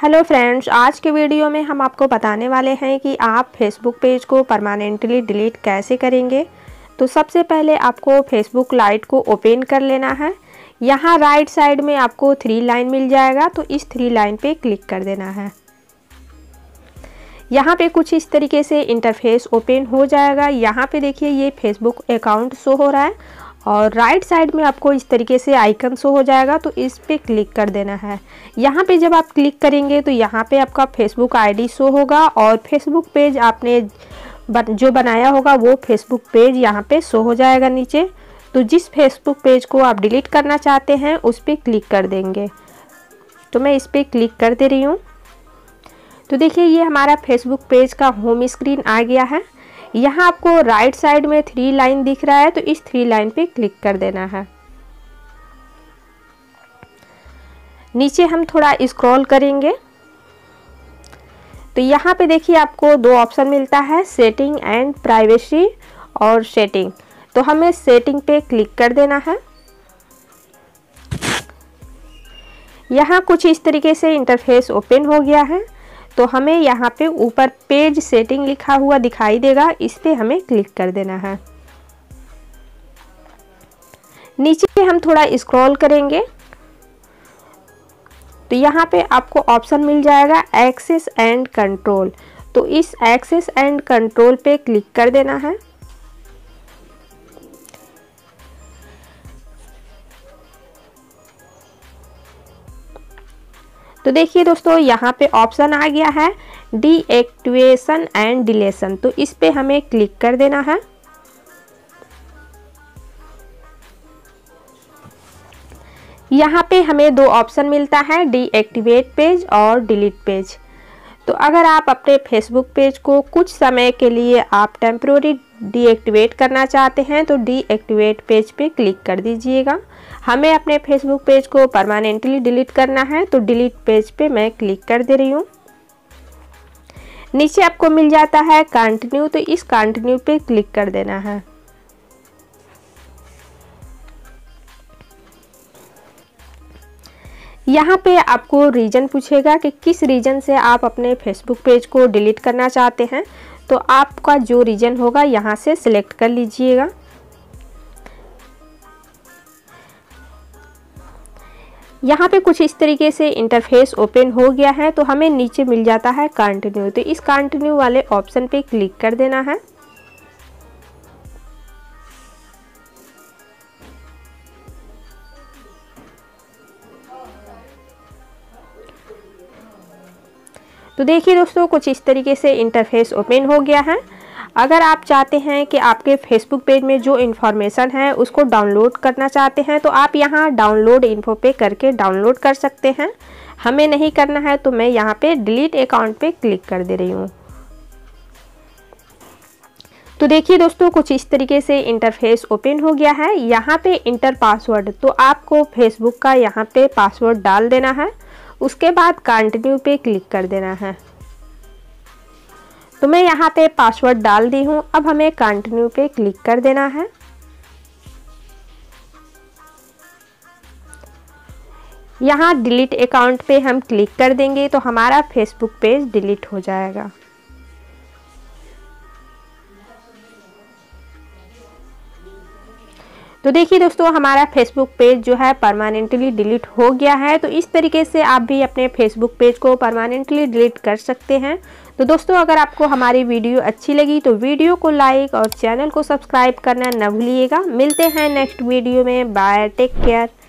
Hello friends, आज के video में हम आपको बताने वाले हैं कि आप फेसबुक पेज को परमानेंटली डिलीट कैसे करेंगे। तो सबसे पहले आपको फेसबुक लाइट को ओपन कर लेना है। यहाँ राइट साइड में आपको 3 लाइन मिल जाएगा, तो इस 3 लाइन पे क्लिक कर देना है। यहाँ पे कुछ इस तरीके से इंटरफेस ओपन हो जाएगा। यहाँ पे देखिए ये फेसबुक अकाउंट शो हो रहा है और राइट साइड में आपको इस तरीके से आइकन शो हो जाएगा, तो इस पे क्लिक कर देना है। यहाँ पे जब आप क्लिक करेंगे तो यहाँ पे आपका फेसबुक आईडी शो होगा और फेसबुक पेज आपने जो बनाया होगा वो फेसबुक पेज यहाँ पे शो हो जाएगा नीचे। तो जिस फेसबुक पेज को आप डिलीट करना चाहते हैं उस पर क्लिक कर देंगे। तो मैं इस पर क्लिक कर दे रही हूँ। तो देखिए ये हमारा फेसबुक पेज का होम स्क्रीन आ गया है। यहाँ आपको राइट साइड में 3 लाइन दिख रहा है, तो इस 3 लाइन पे क्लिक कर देना है। नीचे हम थोड़ा स्क्रॉल करेंगे तो यहाँ पे देखिए आपको 2 ऑप्शन मिलता है, सेटिंग एंड प्राइवेसी और सेटिंग। तो हमें सेटिंग पे क्लिक कर देना है। यहाँ कुछ इस तरीके से इंटरफेस ओपन हो गया है। तो हमें यहाँ पे ऊपर पेज सेटिंग लिखा हुआ दिखाई देगा, इस पे हमें क्लिक कर देना है। नीचे हम थोड़ा स्क्रॉल करेंगे तो यहाँ पे आपको ऑप्शन मिल जाएगा एक्सेस एंड कंट्रोल। तो इस एक्सेस एंड कंट्रोल पे क्लिक कर देना है। तो देखिए दोस्तों यहाँ पे ऑप्शन आ गया है डीएक्टिवेशन एंड डिलीशन। तो इस पे हमें क्लिक कर देना है। यहाँ पे हमें 2 ऑप्शन मिलता है, डीएक्टिवेट पेज और डिलीट पेज। तो अगर आप अपने फेसबुक पेज को कुछ समय के लिए आप टेम्प्रोरी डीएक्टिवेट करना चाहते हैं तो डीएक्टिवेट पेज पे क्लिक कर दीजिएगा। हमें अपने फेसबुक पेज को परमानेंटली डिलीट करना है तो डिलीट पेज पे मैं क्लिक कर दे रही हूँ। नीचे आपको मिल जाता है कंटिन्यू, तो इस कंटिन्यू पे क्लिक कर देना है। यहाँ पे आपको रीजन पूछेगा कि किस रीजन से आप अपने फेसबुक पेज को डिलीट करना चाहते हैं। तो आपका जो रीजन होगा यहाँ से सिलेक्ट कर लीजिएगा। यहाँ पे कुछ इस तरीके से इंटरफेस ओपन हो गया है। तो हमें नीचे मिल जाता है कंटिन्यू, तो इस कंटिन्यू वाले ऑप्शन पे क्लिक कर देना है। तो देखिए दोस्तों कुछ इस तरीके से इंटरफेस ओपन हो गया है। अगर आप चाहते हैं कि आपके फेसबुक पेज में जो इन्फॉर्मेशन है उसको डाउनलोड करना चाहते हैं तो आप यहाँ डाउनलोड इन्फो पे करके डाउनलोड कर सकते हैं। हमें नहीं करना है तो मैं यहाँ पे डिलीट अकाउंट पे क्लिक कर दे रही हूँ। तो देखिए दोस्तों कुछ इस तरीके से इंटरफेस ओपन हो गया है। यहाँ पे इंटर पासवर्ड, तो आपको फेसबुक का यहाँ पे पासवर्ड डाल देना है। उसके बाद कंटिन्यू पे क्लिक कर देना है। तो मैं यहाँ पे पासवर्ड डाल दी हूँ। अब हमें कंटिन्यू पे क्लिक कर देना है। यहाँ डिलीट अकाउंट पे हम क्लिक कर देंगे तो हमारा फेसबुक पेज डिलीट हो जाएगा। तो देखिए दोस्तों हमारा फेसबुक पेज जो है परमानेंटली डिलीट हो गया है। तो इस तरीके से आप भी अपने फेसबुक पेज को परमानेंटली डिलीट कर सकते हैं। तो दोस्तों अगर आपको हमारी वीडियो अच्छी लगी तो वीडियो को लाइक और चैनल को सब्सक्राइब करना न भूलिएगा। मिलते हैं नेक्स्ट वीडियो में। Bye, take care.